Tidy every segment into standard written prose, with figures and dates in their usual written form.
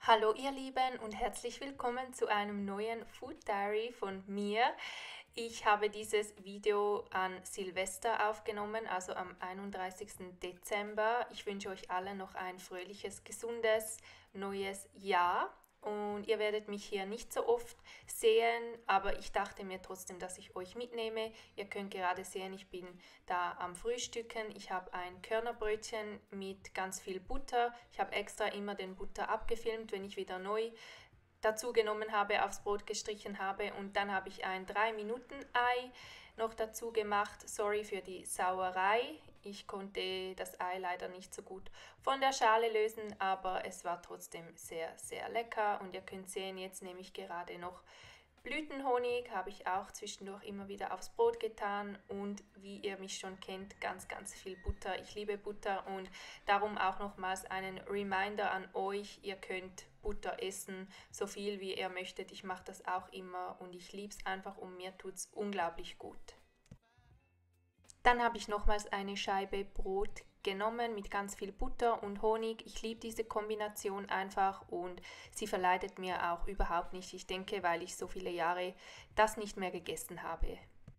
Hallo ihr Lieben und herzlich willkommen zu einem neuen Food Diary von mir. Ich habe dieses Video an Silvester aufgenommen, also am 31. Dezember. Ich wünsche euch allen noch ein fröhliches, gesundes, neues Jahr. Und ihr werdet mich hier nicht so oft sehen, aber ich dachte mir trotzdem, dass ich euch mitnehme. Ihr könnt gerade sehen, ich bin da am Frühstücken. Ich habe ein Körnerbrötchen mit ganz viel Butter. Ich habe extra immer den Butter abgefilmt, wenn ich wieder neu dazu genommen habe, aufs Brot gestrichen habe, und dann habe ich ein 3-Minuten-Ei noch dazu gemacht. Sorry für die Sauerei. Ich konnte das Ei leider nicht so gut von der Schale lösen, aber es war trotzdem sehr, sehr lecker. Und ihr könnt sehen, jetzt nehme ich gerade noch Blütenhonig, habe ich auch zwischendurch immer wieder aufs Brot getan, und wie ihr mich schon kennt, ganz, ganz viel Butter. Ich liebe Butter und darum auch nochmals einen Reminder an euch, ihr könnt Butter essen, so viel wie ihr möchtet. Ich mache das auch immer und ich liebe es einfach und mir tut es unglaublich gut. Dann habe ich nochmals eine Scheibe Brot genommen mit ganz viel Butter und Honig. Ich liebe diese Kombination einfach und sie verleidet mir auch überhaupt nicht. Ich denke, weil ich so viele Jahre das nicht mehr gegessen habe.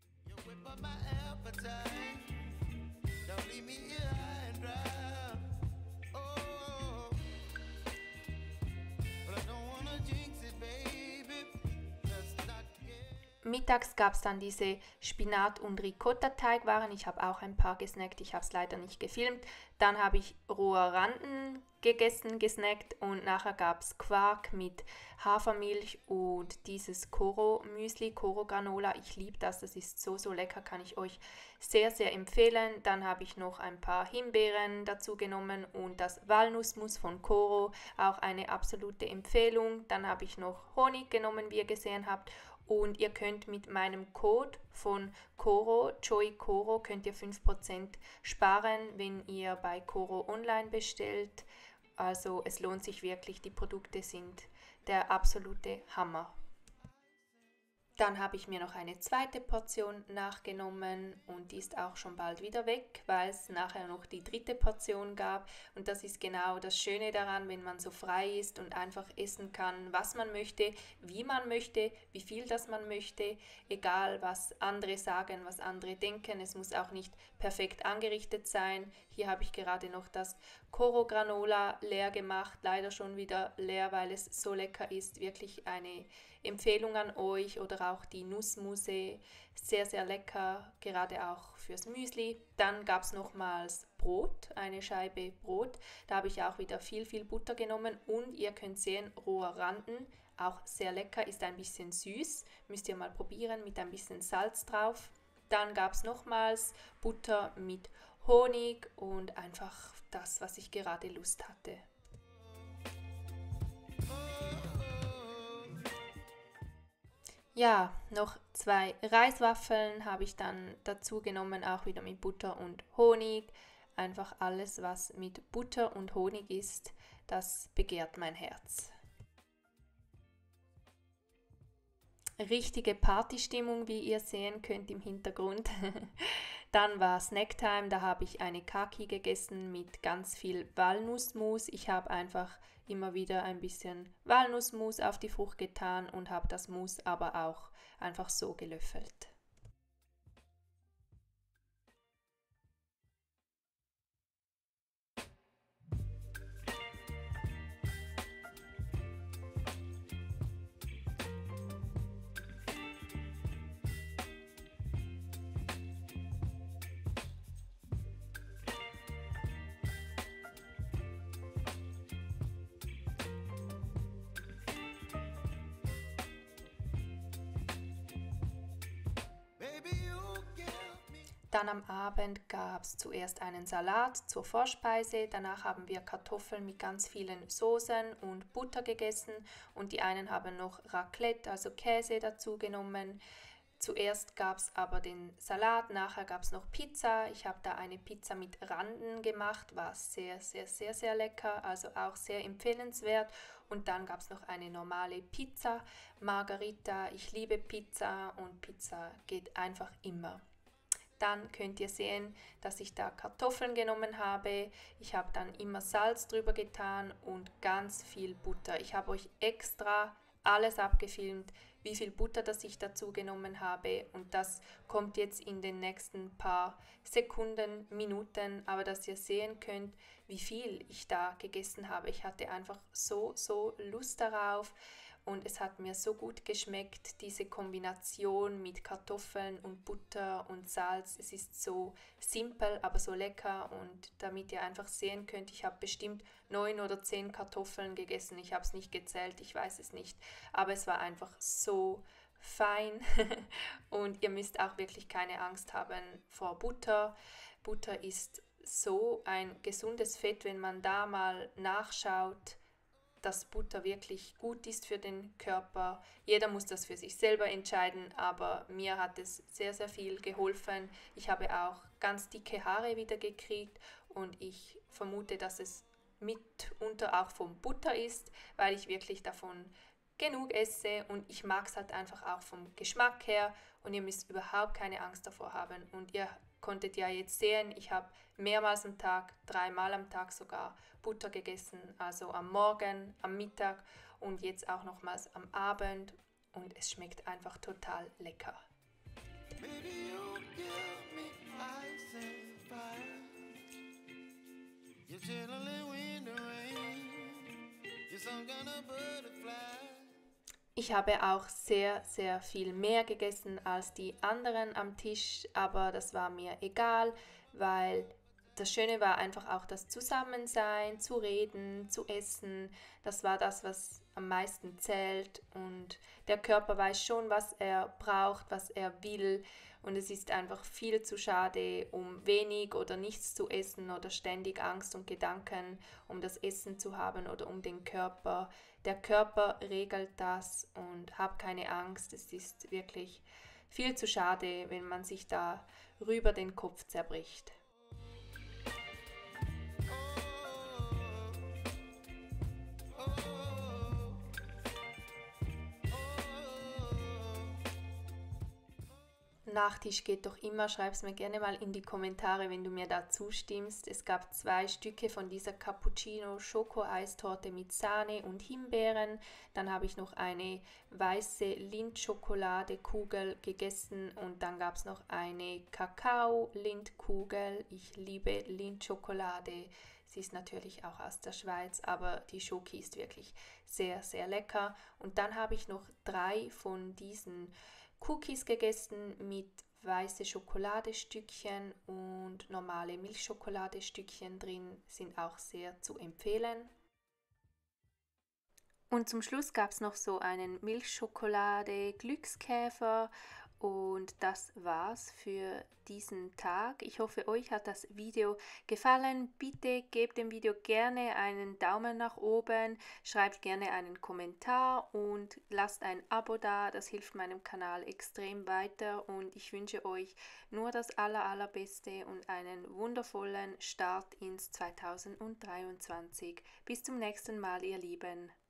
Mittags gab es dann diese Spinat- und Ricotta-Teigwaren. Ich habe auch ein paar gesnackt, ich habe es leider nicht gefilmt. Dann habe ich rohe Randen gegessen, gesnackt, und nachher gab es Quark mit Hafermilch und dieses Koro-Müsli, Koro-Granola. Ich liebe das, das ist so, so lecker, kann ich euch sehr, sehr empfehlen. Dann habe ich noch ein paar Himbeeren dazu genommen und das Walnussmus von Koro, auch eine absolute Empfehlung. Dann habe ich noch Honig genommen, wie ihr gesehen habt. Und ihr könnt mit meinem Code von Coro, Joy Coro, könnt ihr 5% sparen, wenn ihr bei Coro online bestellt. Also es lohnt sich wirklich, die Produkte sind der absolute Hammer. Dann habe ich mir noch eine zweite Portion nachgenommen und die ist auch schon bald wieder weg, weil es nachher noch die dritte Portion gab. Und das ist genau das Schöne daran, wenn man so frei ist und einfach essen kann, was man möchte, wie man möchte, wie viel das man möchte, egal was andere sagen, was andere denken. Es muss auch nicht perfekt angerichtet sein. Hier habe ich gerade noch das Koro Granola leer gemacht, leider schon wieder leer, weil es so lecker ist. Wirklich eine Empfehlung an euch, oder auch die Nussmousse, sehr, sehr lecker, gerade auch fürs Müsli. Dann gab es nochmals Brot, eine Scheibe Brot. Da habe ich auch wieder viel, viel Butter genommen, und ihr könnt sehen, rohe Randen, auch sehr lecker, ist ein bisschen süß, müsst ihr mal probieren, mit ein bisschen Salz drauf. Dann gab es nochmals Butter mit Honig und einfach das, was ich gerade Lust hatte. Ja, noch 2 Reiswaffeln habe ich dann dazu genommen, auch wieder mit Butter und Honig. Einfach alles, was mit Butter und Honig ist, das begehrt mein Herz. Richtige Partystimmung, wie ihr sehen könnt im Hintergrund. Dann war Snacktime, da habe ich eine Kaki gegessen mit ganz viel Walnussmus. Ich habe einfach immer wieder ein bisschen Walnussmus auf die Frucht getan und habe das Mus aber auch einfach so gelöffelt. Dann am Abend gab es zuerst einen Salat zur Vorspeise, danach haben wir Kartoffeln mit ganz vielen Soßen und Butter gegessen, und die einen haben noch Raclette, also Käse, dazu genommen. Zuerst gab es aber den Salat, nachher gab es noch Pizza. Ich habe da eine Pizza mit Randen gemacht, war sehr, sehr, sehr, sehr lecker, also auch sehr empfehlenswert. Und dann gab es noch eine normale Pizza, Margherita. Ich liebe Pizza und Pizza geht einfach immer. Dann könnt ihr sehen, dass ich da Kartoffeln genommen habe. Ich habe dann immer Salz drüber getan und ganz viel Butter. Ich habe euch extra alles abgefilmt, wie viel Butter das ich dazu genommen habe, und das kommt jetzt in den nächsten paar Sekunden, Minuten, aber dass ihr sehen könnt, wie viel ich da gegessen habe. Ich hatte einfach so Lust darauf. Und es hat mir so gut geschmeckt, diese Kombination mit Kartoffeln und Butter und Salz. Es ist so simpel, aber so lecker. Und damit ihr einfach sehen könnt, ich habe bestimmt 9 oder 10 Kartoffeln gegessen. Ich habe es nicht gezählt, ich weiß es nicht. Aber es war einfach so fein. Und ihr müsst auch wirklich keine Angst haben vor Butter. Butter ist so ein gesundes Fett, wenn man da mal nachschaut, dass Butter wirklich gut ist für den Körper. Jeder muss das für sich selber entscheiden, aber mir hat es sehr viel geholfen. Ich habe auch ganz dicke Haare wieder gekriegt und ich vermute, dass es mitunter auch vom Butter ist, weil ich wirklich davon genug esse und ich mag es halt einfach auch vom Geschmack her, und ihr müsst überhaupt keine Angst davor haben. Und ihr konntet ja jetzt sehen, ich habe mehrmals am Tag, 3-mal am Tag sogar, Butter gegessen, also am Morgen, am Mittag und jetzt auch nochmals am Abend, und es schmeckt einfach total lecker. Baby, you give me ice and fire. You're chilling in the rain. You're some kind of butterfly. Ich habe auch sehr viel mehr gegessen als die anderen am Tisch, aber das war mir egal, weil das Schöne war einfach auch das Zusammensein, zu reden, zu essen. Das war das, was am meisten zählt, und der Körper weiß schon, was er braucht, was er will, und es ist einfach viel zu schade, um wenig oder nichts zu essen oder ständig Angst und Gedanken um das Essen zu haben oder um den Körper. Der Körper regelt das, und hab keine Angst, es ist wirklich viel zu schade, wenn man sich da rüber den Kopf zerbricht. Nachtisch geht doch immer, schreib es mir gerne mal in die Kommentare, wenn du mir da zustimmst. Es gab 2 Stücke von dieser Cappuccino-Schoko-Eistorte mit Sahne und Himbeeren. Dann habe ich noch eine weiße Lindschokolade-Kugel gegessen, und dann gab es noch eine Kakao-Lindkugel. Ich liebe Lindschokolade. Sie ist natürlich auch aus der Schweiz, aber die Schoki ist wirklich sehr lecker. Und dann habe ich noch 3 von diesen Cookies gegessen mit weiße Schokoladestückchen, und normale Milchschokoladestückchen drin sind auch sehr zu empfehlen. Und zum Schluss gab es noch so einen Milchschokolade-Glückskäfer, und das war's für diesen Tag. Ich hoffe, euch hat das Video gefallen. Bitte gebt dem Video gerne einen Daumen nach oben, schreibt gerne einen Kommentar und lasst ein Abo da. Das hilft meinem Kanal extrem weiter, und ich wünsche euch nur das Allerbeste und einen wundervollen Start ins 2023. Bis zum nächsten Mal, ihr Lieben.